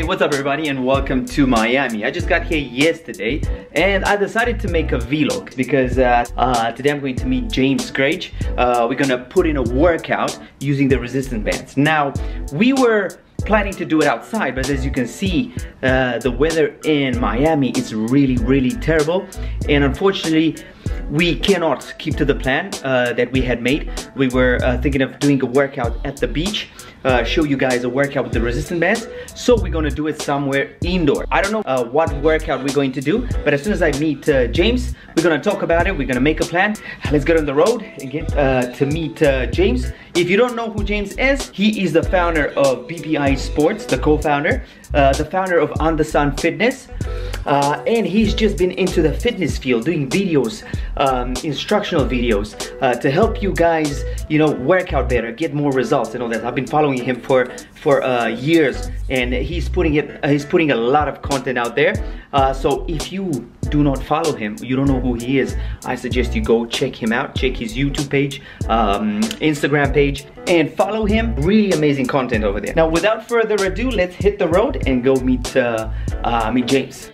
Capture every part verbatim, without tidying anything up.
what's up everybody and welcome to Miami. I just got here yesterday and I decided to make a vlog because uh, uh, today I'm going to meet James Grage. Uh, we're gonna put in a workout using the resistance bands. Now, we were planning to do it outside, but as you can see, uh, the weather in Miami is really, really terrible. And unfortunately, we cannot keep to the plan uh, that we had made. We were uh, thinking of doing a workout at the beach, uh, show you guys a workout with the resistance bands. So we're gonna do it somewhere indoor. I don't know uh, what workout we're going to do, but as soon as I meet uh, James, we're gonna talk about it. We're gonna make a plan. Let's get on the road and get uh, to meet uh, James. If you don't know who James is, he is the founder of B P I Sports, the co-founder, uh, the founder of Undersun Fitness, uh, and he's just been into the fitness field, doing videos, um, instructional videos, uh, to help you guys, you know, work out better, get more results and all that. I've been following him for for uh, years, and he's putting it, uh, he's putting a lot of content out there. Uh, so if you do not follow him, you don't know who he is, I suggest you go check him out, check his YouTube page, um, Instagram page, and follow him. Really amazing content over there. Now, without further ado, let's hit the road and go meet uh, uh, meet James.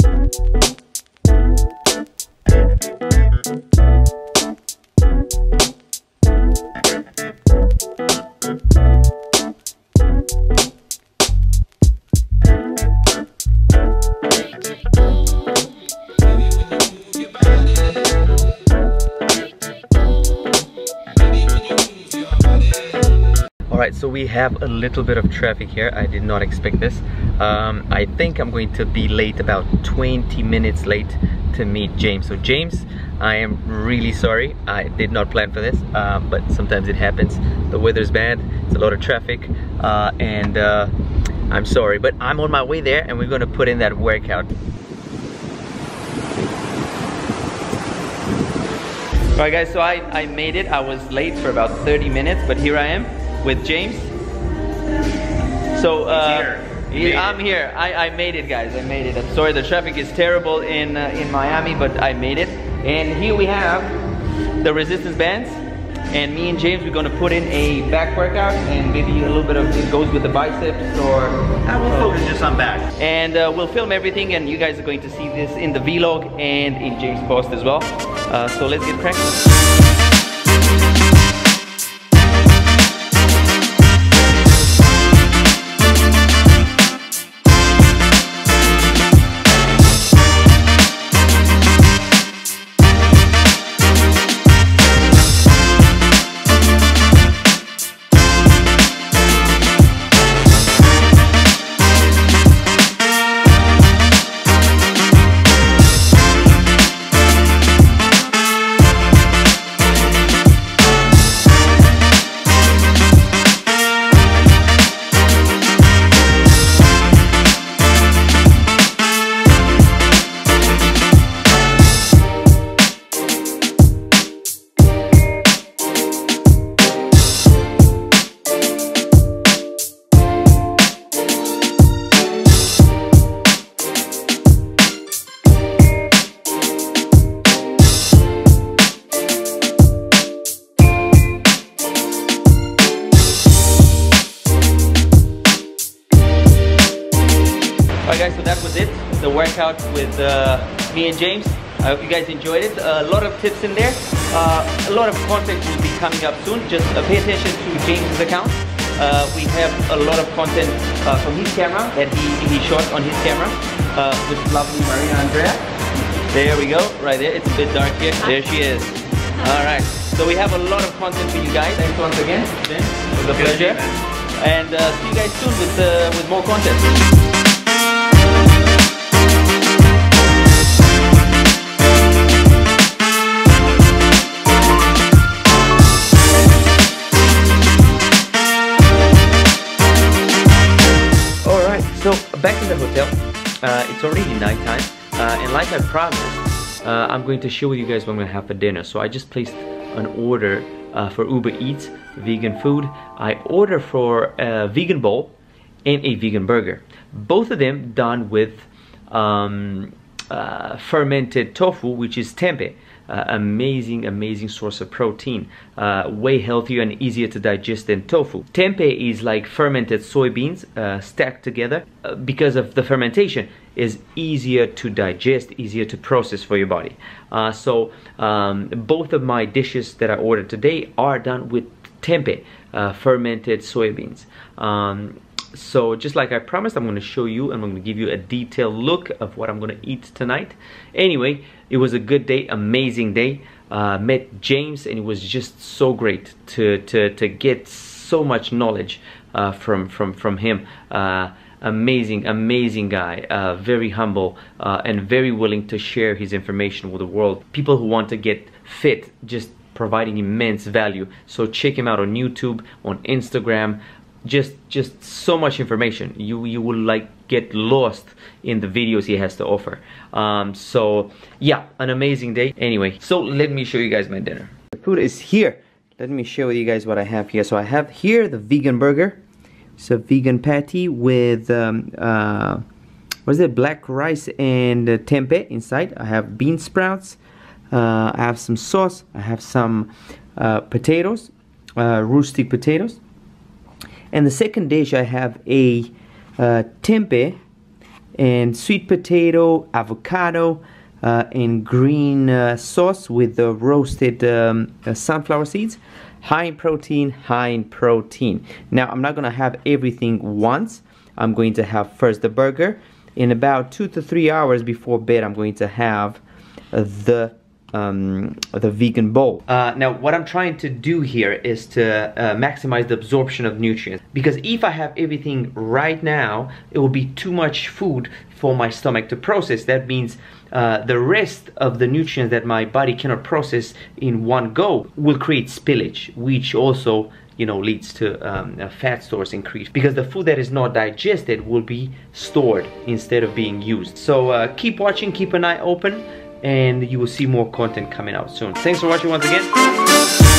Alright, so we have a little bit of traffic here. I did not expect this. Um, I think I'm going to be late, about twenty minutes late to meet James. So James, I am really sorry. I did not plan for this, uh, but sometimes it happens. The weather's bad, it's a lot of traffic, uh, and uh, I'm sorry. But I'm on my way there and we're gonna put in that workout. Alright guys, so I, I made it. I was late for about thirty minutes, but here I am with James. So uh, here. I'm here. I, I made it, guys. I made it. I'm sorry the traffic is terrible in uh, in Miami, but I made it. And here we have the resistance bands. And me and James, we're gonna put in a back workout, and maybe a little bit of it goes with the biceps, or I will focus just on back. And uh, we'll film everything, and you guys are going to see this in the vlog and in James' post as well. Uh, so let's get cracking. Alright guys, so that was it, the workout with uh, me and James. I hope you guys enjoyed it. A lot of tips in there. Uh, a lot of content will be coming up soon. Just uh, pay attention to James' account. Uh, we have a lot of content uh, from his camera that he, he shot on his camera uh, with lovely Maria Andrea. There we go, right there. It's a bit dark here. There she is. Alright, so we have a lot of content for you guys. Thanks once again, James. It was a pleasure. And uh, see you guys soon with, uh, with more content. So back in the hotel, uh, it's already nighttime, uh, and like I promised, uh, I'm going to share with you guys what I'm gonna have for dinner. So I just placed an order uh, for Uber Eats, vegan food. I ordered for a vegan bowl and a vegan burger. Both of them done with um, uh, fermented tofu, which is tempeh. Uh, amazing, amazing source of protein. Uh, way healthier and easier to digest than tofu. Tempeh is like fermented soybeans uh, stacked together. Uh, because of the fermentation, is easier to digest, easier to process for your body. Uh, so um, both of my dishes that I ordered today are done with tempeh, uh, fermented soybeans. Um, So just like I promised, I'm going to show you and I'm going to give you a detailed look of what I'm going to eat tonight. Anyway, it was a good day, amazing day. Uh, met James and it was just so great to to to get so much knowledge uh, from from from him. Uh, amazing, amazing guy. Uh, very humble uh, and very willing to share his information with the world. People who want to get fit, just providing immense value. So check him out on YouTube, on Instagram. Just just so much information. You you will like get lost in the videos he has to offer. Um, so yeah, an amazing day. Anyway, so let me show you guys my dinner. The food is here. Let me show you guys what I have here. So I have here the vegan burger. It's a vegan patty with um, uh, what is it? Black rice and uh, tempeh inside. I have bean sprouts. Uh, I have some sauce. I have some uh, potatoes, uh, rustic potatoes. And the second dish, I have a uh, tempeh and sweet potato, avocado, uh, and green uh, sauce with the roasted um, uh, sunflower seeds. High in protein, high in protein. Now, I'm not going to have everything once. I'm going to have first the burger. In about two to three hours before bed, I'm going to have uh, the Um, the vegan bowl. Uh, now what I'm trying to do here is to uh, maximize the absorption of nutrients, because if I have everything right now, it will be too much food for my stomach to process. That means uh, the rest of the nutrients that my body cannot process in one go will create spillage, which also, you know, leads to um, uh, fat stores increase, because the food that is not digested will be stored instead of being used. So uh, keep watching, keep an eye open, and you will see more content coming out soon. Thanks for watching once again.